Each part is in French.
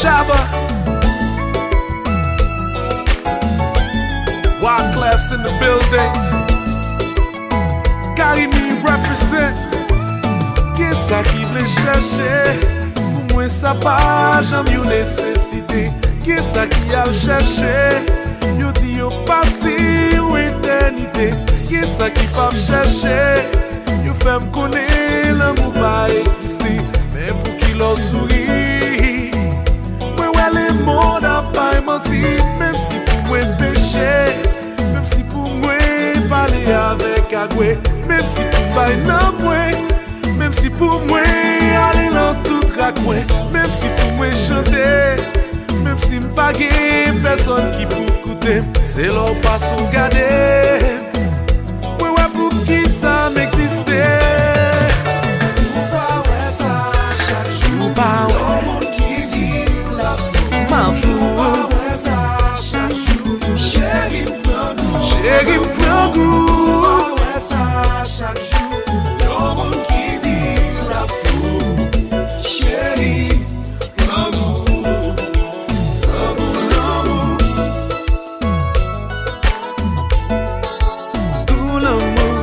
Shabba. Wyclef's in the building. Karimi represent. Qu'est ce qui vle chercher? Pour moi ça pas jamais une nécessité. Qu'est ce qui a cherché? Yo dit yo passé ou éternité. Qu'est ce qui va chercher? Yo fait me connaître l'amour pas exister. Mais pour qu'il en sourit, moi ouais les mots n'a pas menti. Même si pour moi péché, même si pour moi parler avec Agoué, même si pour moi non moi. Même si pour moi aller dans tout raccoin, même si pour moi chanter, même si m'pas gagne personne qui pour écouter, c'est là où passe on garder. Ouais ouais pour qui ça m'existe. Pas ouais ça chaque jour, pas ouais monde qui dit la fou, m'en fous. pas ouais ça chaque jour, chérie prend goût, Chérie prend goût. pas ouais ça chaque jour, le monde qui chérie, l'amour, l'amour, l'amour, tout l'amour.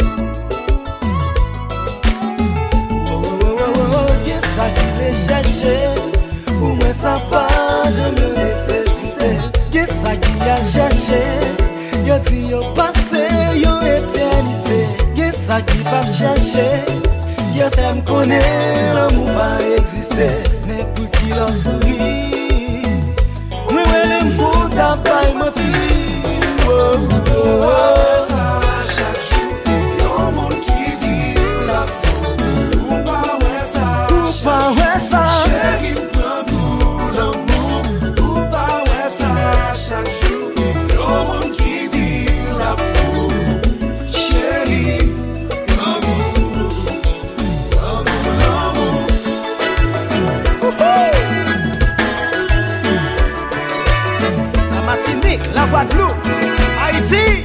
Qu'est-ce qui les chercher? Pour moi ça va, je me nécessité. Qu'est-ce qui a cherché? Yo dit yo passé, yo éternité. Qu'est-ce qui va chercher? Yo fait me connaître, l'amour pas exister. Mais pour qu'il en sourit, moi ouais les mots t'as pas menti. ça chaque jour, le monde qui dit la fou, ou pas ouais ça, chérie prend goût l'amour, ou pas ouais ça chaque jour, le monde qui dit la fou, chérie prend goût. La Martinique, la Guadeloupe, Haïti.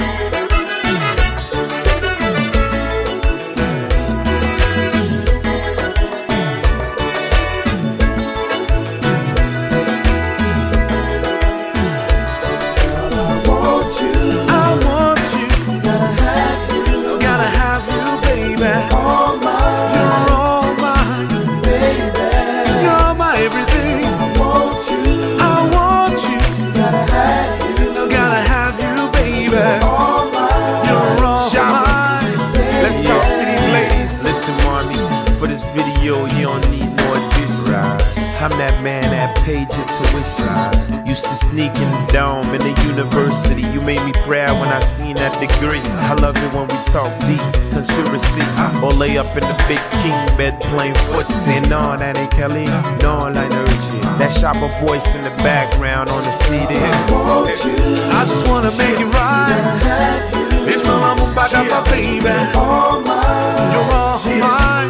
For this video, you don't need no addition. I'm that man that paid your tuition. Used to sneak in the dome in the university. You made me proud when I seen that degree. I love it when we talk deep conspiracy, or lay up in the big king bed playing footsie. No, that ain't Kelly. No, like Richie. That Shabba voice in the background on the CD. I just wanna make it right. If someone back up my baby, you're all mine.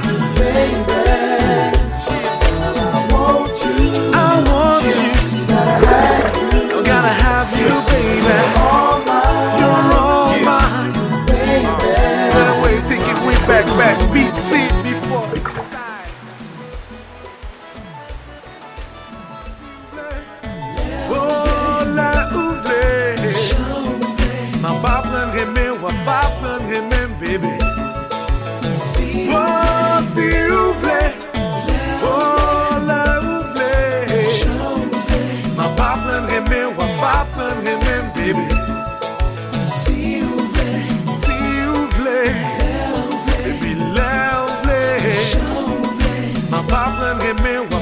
Gotta have you, baby. You're all mine, baby. Better way, take it way back, beat it before we die. Oh, la ouvle, ma paplan remen, baby. Oh, si ouvle, oh, la ouvle, ma paplan remen, baby. Si ouvle, baby, la ouvle, ma paplan remen.